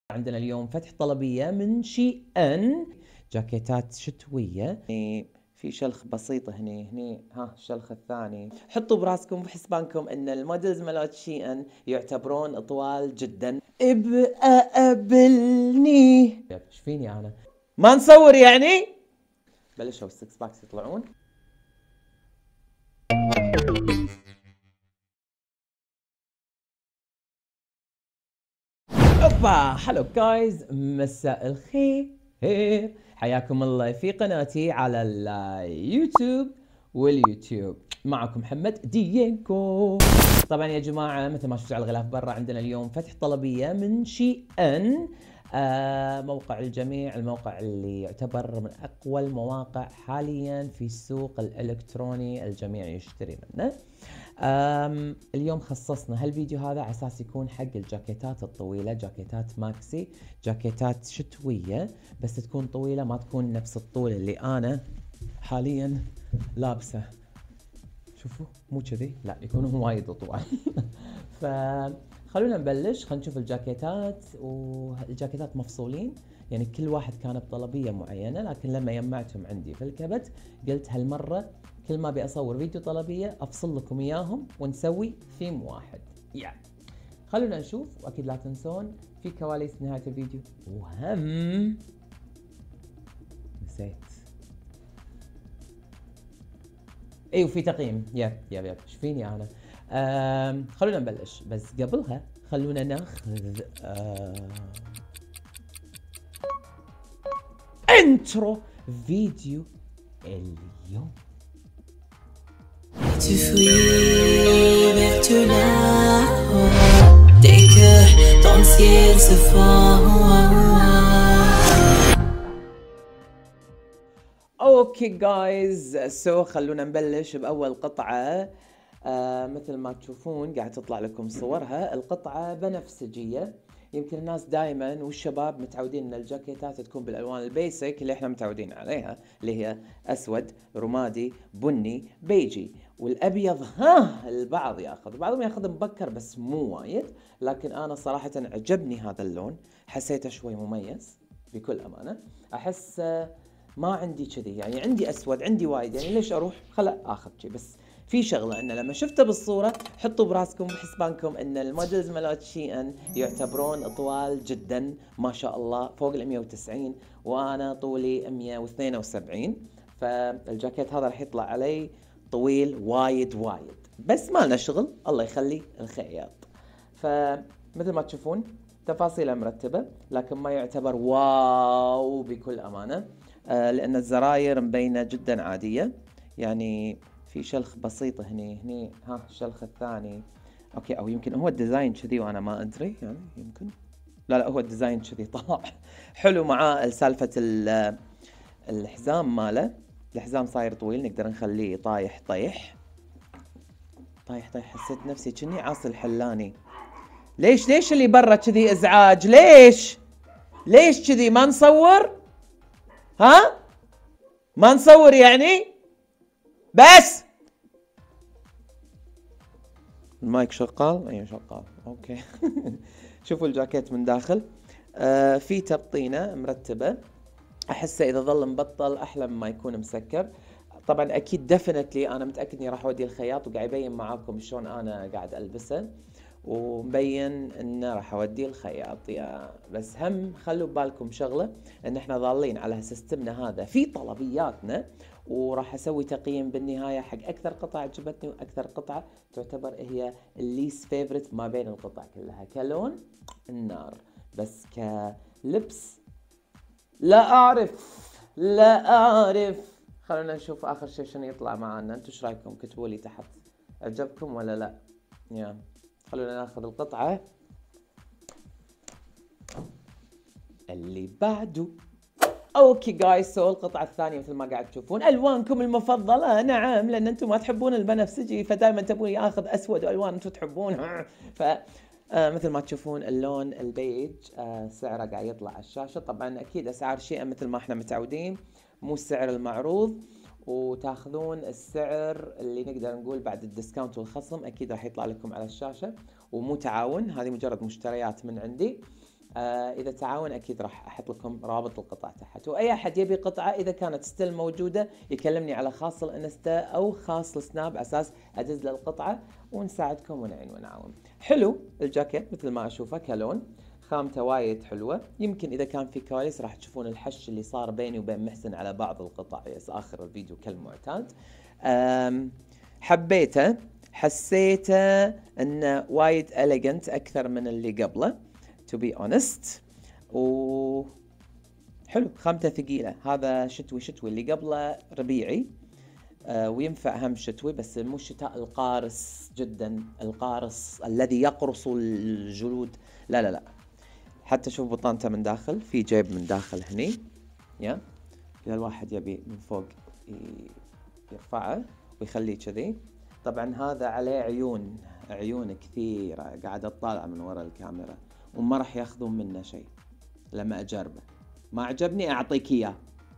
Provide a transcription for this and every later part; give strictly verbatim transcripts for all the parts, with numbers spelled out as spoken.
عندنا اليوم فتح طلبية من شي ان جاكيتات شتوية. يعني في شلخ بسيطة هني هني ها الشلخ الثاني. حطوا براسكم بحسبانكم ان المودلز مالت شي ان يعتبرون طوال جدا. ابقى قابلني. ايش فيني انا؟ ما نصور يعني؟ بلشوا السكس باكس يطلعون. اوبا هلو جايز، مساء الخير، حياكم الله في قناتي على اليوتيوب واليوتيوب. معكم محمد ديينكو. طبعا يا جماعه مثل ما شفتوا على الغلاف برا، عندنا اليوم فتح طلبيه من شي ان. آه موقع الجميع، الموقع اللي يعتبر من اقوى المواقع حاليا في السوق الالكتروني، الجميع يشتري منه. اليوم خصصنا هالفيديو هذا على اساس يكون حق الجاكيتات الطويله، جاكيتات ماكسي، جاكيتات شتويه، بس تكون طويله، ما تكون نفس الطول اللي انا حاليا لابسه. شوفوا مو كذي، لا يكونوا وايد طوال. فخلونا نبلش، خلينا نشوف الجاكيتات. والجاكيتات مفصولين، يعني كل واحد كان بطلبيه معينه، لكن لما جمعتهم عندي في الكبت قلت هالمره كل ما ابي اصور فيديو طلبيه افصل لكم اياهم ونسوي ثيم واحد. يعني خلونا نشوف، واكيد لا تنسون في كواليس نهايه الفيديو. وهم نسيت، اي وفي تقييم. يب يب يب ايش فيني انا؟ آم خلونا نبلش، بس قبلها خلونا ناخذ آه انترو فيديو اليوم. Tu fuis vers tu là-haut, dès que ton ciel se fend. اوكي جايز، سو خلونا نبلش باول قطعه. آه مثل ما تشوفون قاعد تطلع لكم صورها. القطعه بنفسجيه، يمكن الناس دائما والشباب متعودين ان الجاكيتات تكون بالالوان البيسك اللي احنا متعودين عليها، اللي هي اسود، رمادي، بني، بيجي. والابيض ها البعض ياخذ، بعضهم ياخذ مبكر بس مو وايد، لكن انا صراحه عجبني هذا اللون، حسيته شوي مميز بكل امانه. احس ما عندي كذي، يعني عندي اسود، عندي وايد، يعني ليش اروح خلا اخذ شي. بس في شغله ان لما شفته بالصوره، حطوا براسكم بحسبانكم ان المودلز مالت شي ان يعتبرون طوال جدا، ما شاء الله فوق ال مية وتسعين، وانا طولي مية واثنين وسبعين، فالجاكيت هذا راح يطلع علي طويل وايد وايد، بس ما لنا شغل، الله يخلي الخياط. فمثل ما تشوفون تفاصيله مرتبه، لكن ما يعتبر واو بكل امانه. آه لان الزراير مبينه جدا عاديه، يعني في شلخ بسيطه هني هني ها الشلخ الثاني. اوكي، او يمكن هو الديزاين كذي وانا ما ادري، يعني يمكن لا لا هو الديزاين كذي طلع حلو. مع سالفه الحزام ماله، الحزام صاير طويل، نقدر نخليه طايح طيح طايح طيح. حسيت نفسي كني عاصي الحلاني. ليش ليش اللي برا كذي ازعاج؟ ليش ليش كذي؟ ما نصور؟ ها ما نصور يعني؟ بس المايك شغال؟ ايوه شغال، اوكي. شوفوا الجاكيت من داخل، آه في تبطينه مرتبه، احسه اذا ظل مبطل احلى مما يكون مسكر. طبعا اكيد ديفنتلي انا متاكد اني راح اوديه الخياط، وقاعد يبين معاكم شلون انا قاعد البسه، ومبين انه راح اوديه الخياط. يا بس هم خلوا ببالكم شغله، ان احنا ظالين على سيستمنا هذا في طلبياتنا، وراح اسوي تقييم بالنهايه حق اكثر قطعه عجبتني واكثر قطعه تعتبر هي الليست فيفورت ما بين القطع كلها. كلون النار، بس كلبس لا اعرف لا اعرف. خلونا نشوف اخر شيء شنو يطلع معنا. انتم ايش رايكم؟ كتبوا لي تحت، عجبكم ولا لا؟ يا خلونا ناخذ القطعه اللي بعده. اوكي جايز، سو القطعه الثانيه مثل ما قاعد تشوفون، الوانكم المفضله. نعم، لان انتم ما تحبون البنفسجي، فدائما تبون اخذ اسود والوان انتم تحبونها. ف آه مثل ما تشوفون اللون البيج، آه سعره قاعد يطلع على الشاشه. طبعا اكيد اسعار شيء مثل ما احنا متعودين، مو السعر المعروض، وتاخذون السعر اللي نقدر نقول بعد الديسكاونت والخصم، اكيد راح يطلع لكم على الشاشه، ومو تعاون، هذه مجرد مشتريات من عندي. آه اذا تعاون اكيد راح احط لكم رابط القطع تحت، واي احد يبي قطعه اذا كانت ستيل موجوده يكلمني على خاص الانستا او خاص السناب على اساس ادز له القطعه ونساعدكم ونعين ونعاون. حلو الجاكيت مثل ما اشوفه كلون، خامته وايد حلوه. يمكن اذا كان في كواليس راح تشوفون الحش اللي صار بيني وبين محسن على بعض القطع يس اخر الفيديو كالمعتاد. حبيته، حسيته انه وايد اليجنت اكثر من اللي قبله to be honest. و حلو، خامته ثقيله. هذا شتوي شتوي، اللي قبله ربيعي. آه وينفع هم شتوي بس مو الشتاء القارس جدا، القارص الذي يقرص الجلود، لا لا لا. حتى شوف بطانته من داخل، في جيب من داخل هني يا اذا الواحد يبي من فوق يرفعه ويخليه كذي. طبعا هذا عليه عيون، عيون كثيرة قاعدة تطالع من وراء الكاميرا وما راح ياخذون منه شيء لما اجربه. ما عجبني اعطيك اياه.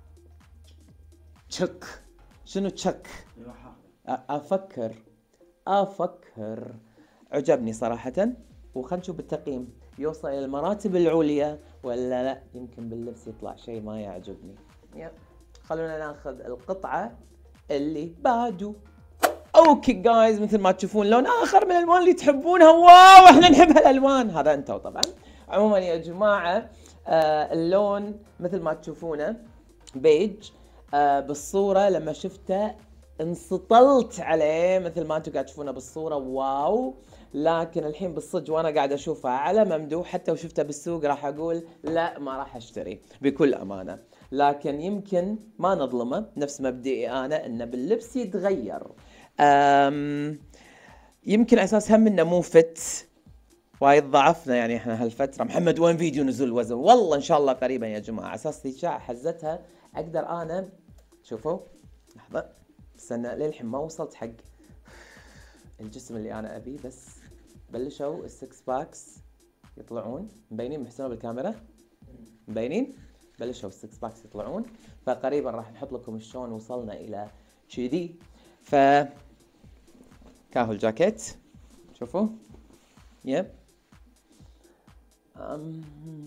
تشك شنو تشك؟ افكر افكر عجبني صراحة. وخلنا نشوف التقييم يوصل الى المراتب العليا ولا لا. يمكن باللبس يطلع شيء ما يعجبني. يب. خلونا ناخذ القطعة اللي بعده. اوكي جايز، مثل ما تشوفون لون اخر من الالوان اللي تحبونها. واو احنا نحب هالالوان، هذا انتوا طبعا. عموما يا جماعه آه اللون مثل ما تشوفونه بيج. آه بالصوره لما شفته انسطلت عليه مثل ما انتم قاعد تشوفونه بالصوره واو. لكن الحين بالصدق وانا قاعد اشوفه على ممدوح حتى وشفته بالسوق راح اقول لا ما راح اشتري بكل امانه. لكن يمكن ما نظلمه، نفس مبدئي انا انه باللبس يتغير. أم يمكن اساس هم انه مو فت، وايد ضعفنا يعني احنا هالفتره. محمد وين فيديو نزول الوزن؟ والله ان شاء الله قريبا يا جماعه. اساس الاشاعه حزتها اقدر انا. شوفوا لحظه استنى، للحين ما وصلت حق الجسم اللي انا ابيه. بس بلشوا السكس باكس يطلعون، مبينين محسنوا بالكاميرا؟ مبينين؟ بلشوا السكس باكس يطلعون. فقريبا راح نحط لكم شلون وصلنا الى كذي. ف كاهو الجاكيت شوفوا يب. أم...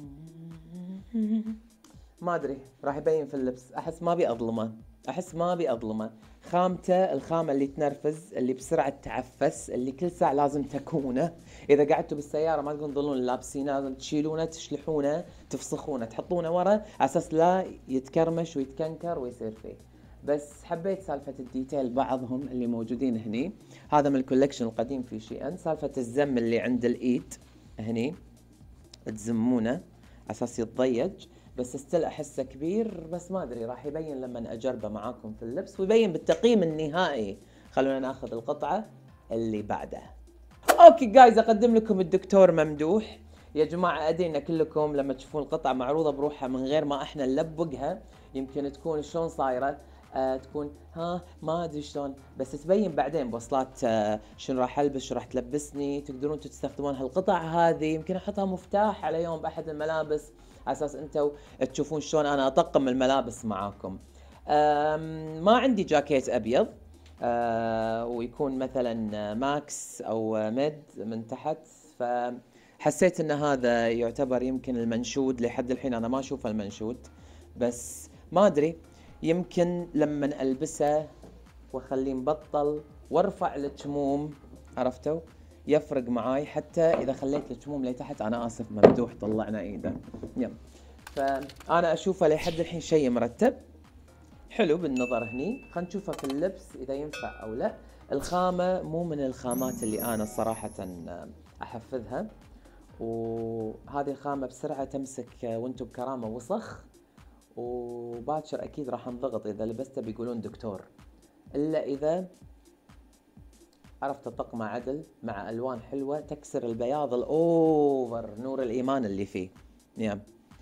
ما ادري راح يبين في اللبس. احس ما ابي اظلمه، احس ما ابي اظلمه. خامته الخامه اللي تنرفز، اللي بسرعه تعفس، اللي كل ساعه لازم تكونه. اذا قعدتوا بالسياره ما تقدرون تظلون لابسينه، لازم تشيلونه تشلحونه تفسخونه تحطونه ورا على اساس لا يتكرمش ويتكنكر ويصير فيه. بس حبيت سالفه الديتيل بعضهم اللي موجودين هني. هذا من الكولكشن القديم في شي ان. سالفه الزم اللي عند الايد هني تزمونه اساس يتضيج. بس استل احسه كبير، بس ما ادري راح يبين لما اجربه معاكم في اللبس ويبين بالتقييم النهائي. خلونا ناخذ القطعه اللي بعدها. اوكي جايز، اقدم لكم الدكتور ممدوح. يا جماعه ادري ان كلكم لما تشوفون القطعه معروضه بروحها من غير ما احنا نلبقها يمكن تكون شلون صايره. آه تكون ها ما ادري شلون، بس تبين بعدين بوصلات آه شنو راح البس، شو راح تلبسني. تقدرون تستخدمون هالقطع هذه. يمكن احطها مفتاح على يوم باحد الملابس على اساس انتم تشوفون شلون انا اطقم الملابس معاكم. ما عندي جاكيت ابيض آه ويكون مثلا ماكس او ميد من تحت، فحسيت ان هذا يعتبر يمكن المنشود. لحد الحين انا ما اشوف المنشود، بس ما ادري يمكن لما البسه واخليه مبطل وارفع الكموم عرفتوا يفرق معاي. حتى اذا خليت الكموم لتحت، انا اسف ممدوح طلعنا ايده يلا. فانا اشوفه لحد الحين شيء مرتب حلو بالنظر هني. خلينا نشوفه في اللبس اذا ينفع او لا. الخامه مو من الخامات اللي انا صراحه احفذها، وهذه الخامه بسرعه تمسك وانتم بكرامه وسخ، وباكر اكيد راح انضغط اذا لبسته بيقولون دكتور. الا اذا عرفت الطقمه عدل مع الوان حلوه تكسر البياض الاوفر نور الايمان اللي فيه. نعم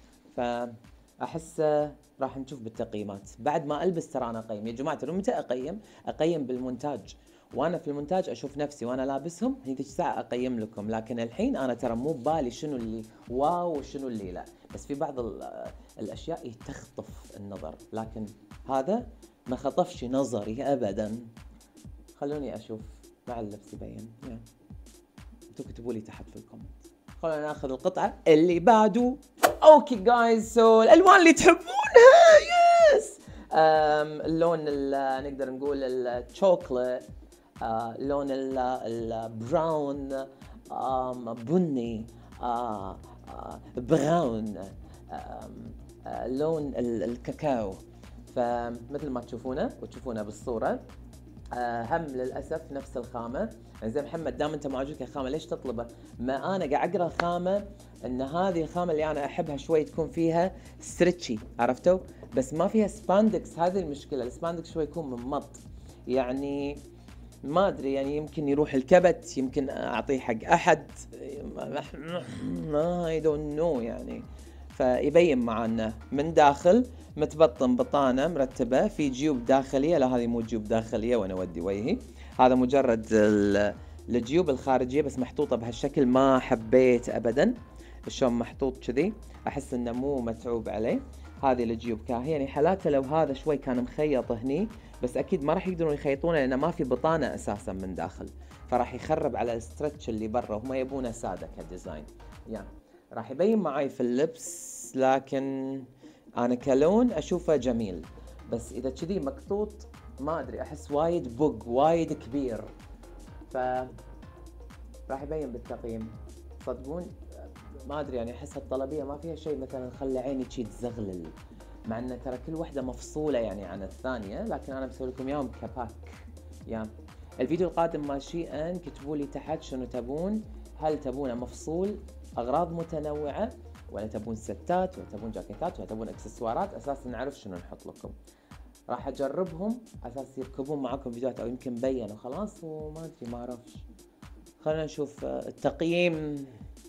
فاحس راح نشوف بالتقييمات بعد ما البس. ترى انا اقيم يا جماعه، ترى متى اقيم؟ اقيم بالمونتاج، وانا في المونتاج اشوف نفسي وانا لابسهم هذيك الساعه اقيم لكم. لكن الحين انا ترى مو ببالي شنو اللي واو وشنو اللي لا، بس في بعض الاشياء تخطف النظر، لكن هذا ما خطفش نظري ابدا. خلوني اشوف مع اللبس يبين. انتوا كتبوا لي تحت في الكومنت. خلونا ناخذ القطعة اللي بعده. اوكي جايز، سو الالوان اللي تحبونها. يس. اللون نقدر نقول الشوكولات، آه، لون البراون، بني، آه، آه، براون، آه، لون الكاكاو. فمثل ما تشوفونه وتشوفونه بالصورة، آه، هم للاسف نفس الخامه. يعني زي محمد، دام انت ما عجبك الخامه ليش تطلبه؟ ما انا قاعد اقرا الخامه ان هذه الخامه اللي انا احبها شوي تكون فيها ستريتشي، عرفتوا؟ بس ما فيها سباندكس، هذه المشكله. السباندكس شوي يكون ممط، يعني ما ادري، يعني يمكن يروح الكبت، يمكن اعطيه حق احد، ما اي دونت نو يعني. فيبين معانا من داخل متبطن بطانه مرتبه في جيوب داخليه. لا هذه مو جيوب داخليه وانا اودي وجهي، هذا مجرد الجيوب الخارجيه بس محطوطه بهالشكل. ما حبيت ابدا شلون محطوط كذي، احس انه مو متعوب عليه. هذه الجيوب كاهي، يعني حالاته لو هذا شوي كان مخيط هني، بس اكيد ما راح يقدرون يخيطونه لانه ما في بطانه اساسا من داخل، فراح يخرب على السترتش اللي برا، وهم يبونه ساده كديزاين. يعني راح يبين معاي في اللبس، لكن انا كلون اشوفه جميل، بس اذا كذي مقطوط ما ادري، احس وايد بوق، وايد كبير، ف راح يبين بالتقييم. صدقون ما ادري، يعني احس الطلبيه ما فيها شيء مثلا خلي عيني شي تزغلل، مع ان ترى كل واحده مفصوله يعني عن الثانيه، لكن انا بسوي لكم اياهم كباك. يا الفيديو القادم مال شي ان كتبوا لي تحت شنو تبون، هل تبونه مفصول اغراض متنوعه، ولا تبون ستات، ولا تبون جاكيتات، ولا تبون اكسسوارات، اساس نعرف شنو نحط لكم. راح اجربهم اساس يركبون معاكم فيديوهات، او يمكن بينوا خلاص وما ادري، ما اعرفش. خلينا نشوف التقييم.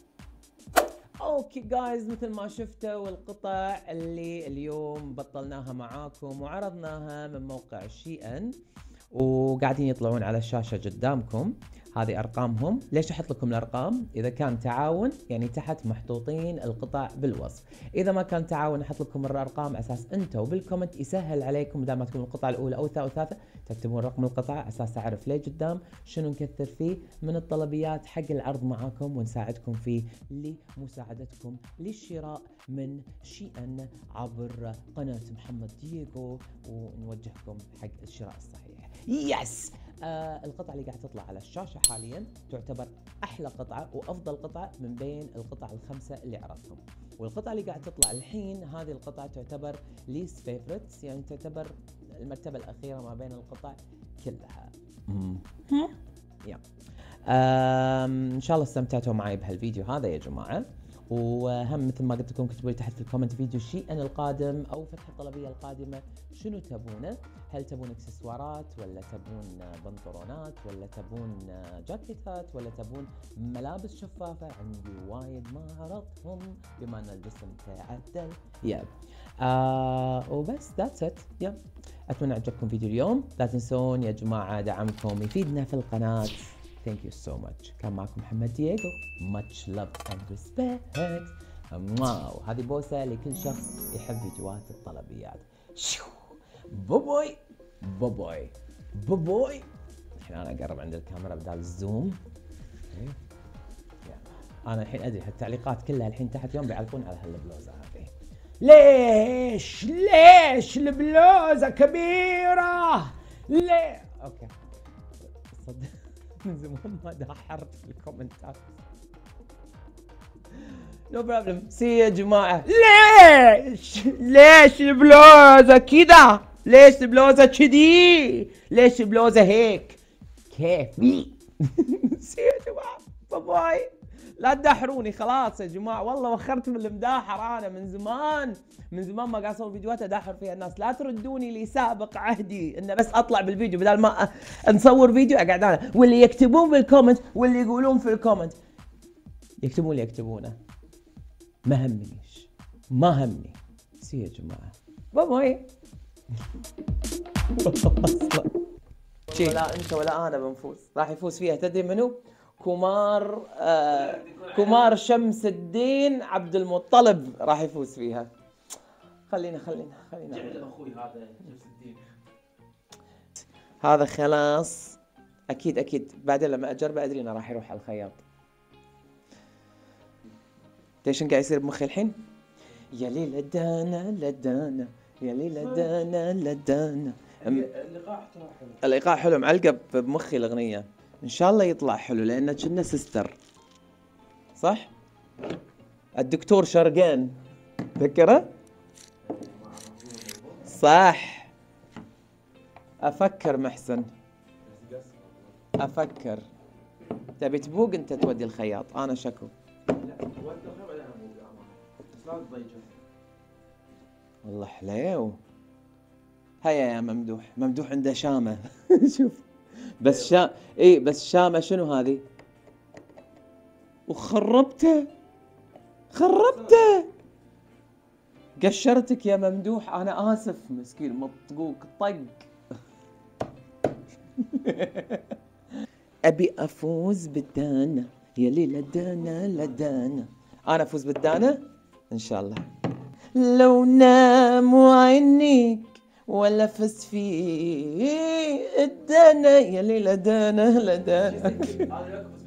اوكي جايز، مثل ما شفتوا القطع اللي اليوم بطلناها معاكم وعرضناها من موقع شي ان، وقاعدين يطلعون على الشاشة قدامكم. هذه أرقامهم. ليش أحط لكم الأرقام؟ إذا كان تعاون يعني تحت محطوطين القطع بالوصف، إذا ما كان تعاون أحط لكم الأرقام أساس أنتوا بالكومنت يسهل عليكم، بدل ما تكون القطعة الأولى أو الثالثة تكتبون رقم القطعة أساس أعرف ليه قدام شنو نكثر فيه من الطلبيات حق العرض معاكم، ونساعدكم فيه لمساعدتكم للشراء من شي ان عبر قناة محمد دييغو، ونوجهكم حق الشراء الصحيح. يس. آه القطعة اللي قاعد تطلع على الشاشة حاليا تعتبر أحلى قطعة وأفضل قطعة من بين القطع الخمسة اللي عرضتهم، والقطعة اللي قاعد تطلع الحين هذه القطعة تعتبر ليست فيفورتس، يعني تعتبر المرتبة الأخيرة ما بين القطع كلها. يا إن شاء الله استمتعتوا معي بهالفيديو هذا يا جماعة، وهم مثل ما قلت لكم كتبوا لي تحت في الكومنت فيديو شيء ان القادم او فتح الطلبيه القادمه شنو تبونه، هل تبون اكسسوارات، ولا تبون بنطلونات، ولا تبون جاكيتات، ولا تبون ملابس شفافه. عندي وايد ما عرضتهم بما ان الجسم تعدل. يب آه وبس ذاتس ات. يب اتمنى عجبكم فيديو اليوم. لا تنسون يا جماعه دعمكم يفيدنا في القناه. Thank you so much. كان معكم محمد دييغو. Much love and respect. واو هذه بوسة لكل شخص يحب فيديوهات الطلبيات. شو بوبوي بوبوي بوبوي. الحين انا اقرب عند الكاميرا بدال الزوم. انا الحين ادري هالتعليقات كلها الحين تحت يوم بيعلقون على هالبلوزة هذه. ليش ليش البلوزة كبيرة؟ ليه؟ اوكي صدق من زمان ما دحرت في الكومنتات. نو بروبلم. سي يا جماعة. ليش؟ ليش البلوزة كذا؟ ليش البلوزة كذي؟ ليش البلوزة هيك؟ كيفي؟ سي يا جماعة. باي باي. لا تدحروني خلاص يا جماعة، والله وخرت من المداحر. انا من زمان من زمان ما قاعد اصور فيديوهات ادحر فيها الناس. لا تردوني لسابق عهدي انه بس اطلع بالفيديو بدل ما نصور فيديو اقعد انا، واللي يكتبون بالكومنت واللي يقولون في الكومنت يكتبون اللي يكتبونه، ما همنيش ما همني. سي يا جماعة. باي باي. ولا انت ولا انا بنفوز، راح يفوز فيها تدري منو؟ كومار آه كومار شمس الدين عبد المطلب راح يفوز فيها. خلينا خلينا خلينا جعل اخوي هذا شمس الدين. هذا خلاص اكيد اكيد بعدين لما اجربه ادري انه راح يروح على الخياط. ايش قاعد يصير بمخي الحين؟ يا ليلى دانا لدانا، يا ليلى دانا لدانا. اللقاح ترى حلو. الايقاع حلو، معلقه بمخي الاغنيه. ان شاء الله يطلع حلو لان كنا سيستر. صح؟ الدكتور شرقان تذكره؟ صح. افكر محسن، افكر. تبي تبوق انت تودي الخياط، انا شكو. لا ودخل بعدين ابوق امانه بس لا تضيجه. والله حليو. هيا يا ممدوح، ممدوح عنده شامه. شوف بس شا اي بس شامه شنو هذه؟ وخربته خربته. قشرتك يا ممدوح، انا اسف. مسكين مطقوق طق. ابي افوز بالدانا، يا ليلى دانا لدانا. انا افوز بالدانا ان شاء الله. لو نام عينيك ولا فز في الدانا، يا ليلى دانا لدانا. هذا